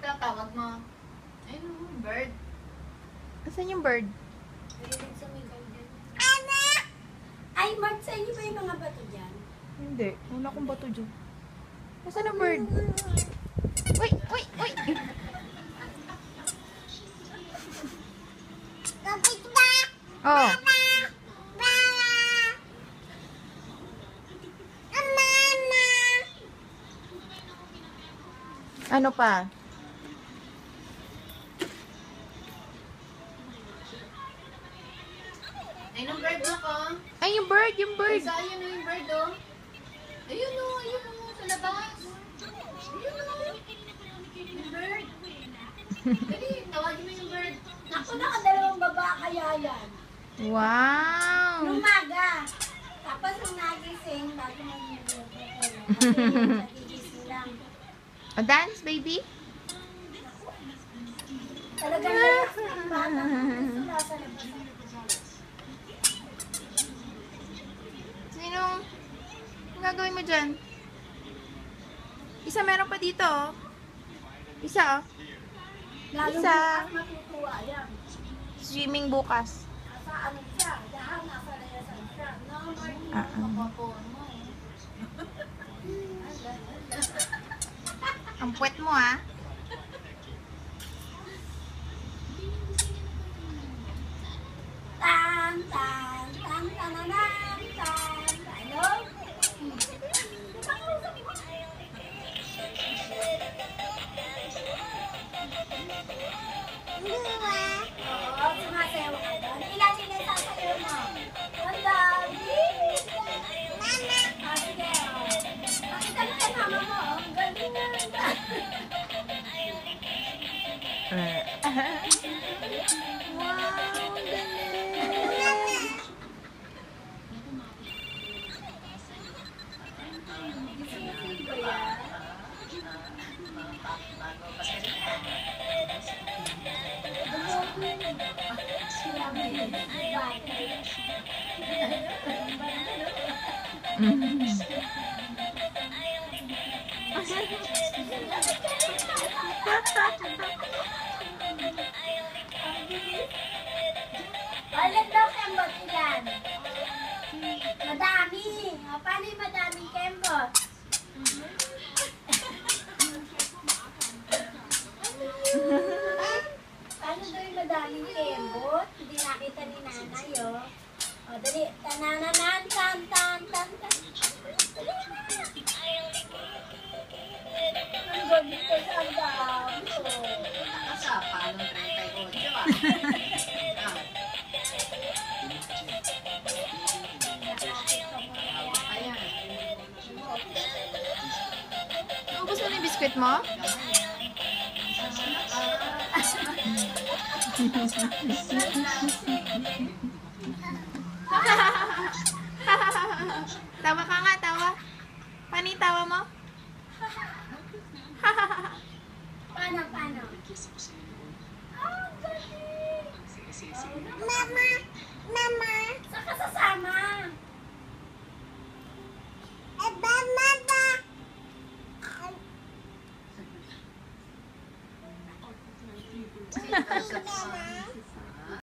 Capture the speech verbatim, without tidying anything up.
tatawag mo? Ayun o, bird. Asan yung bird? Ayun sa may garden. Anak! Ay, Mark, sa inyo ba yung mga bato dyan? Hindi. Wala akong bato dyan. Asan ang bird? Uy! Uy! Uy! Oh. Ano pa? Ayun ang bird mo ko. Ay, yung bird! Yung bird! Isa, ayun o yung bird o. Ayun o, ayun o, sa labas. Ayun o. Yung bird. Dali, tawagin mo yung bird. Ako, nakadalawang baba kaya yan. Wow! Nung umaga. Tapos nung nagising, bago mag-iinom. Kasi nagigising lang. A dance, baby? Talagang labas na yung bata. Gusto nasa labas. Sinong? Ang gagawin mo dyan? Isa meron pa dito, oh. Isa, oh. Lalo Isa. bukas matutuwa yan. Swimming bukas. Nasa ano siya, dahil nasa layasan siya. No, Mark. Ah, ah. Kapapon mo. Ang puwet mo, ah. Tan, tan, tan, tananan, tan, ano? Oo, sumasayaw ka doon. Ilan din ang sasayaw mo? Ang dami! Mama! Ah, sige, oh. Pakita mo kay mama mo, oh. Ang galing na. Wow, ang galing. Gising ko yan. Alam daw kembot ilan? Madami. O, paano yung madaming kembot? Paano daw yung madaming kembot? Hindi nakita ni nanay, oh. O, dali. Tanananan, tan, tan, tan, tan. Ang gabi ko sa dami, oh. Asa, paano thirty-eight ah? Ayan. Ang gusto mo yung biskwit mo? Tawa ka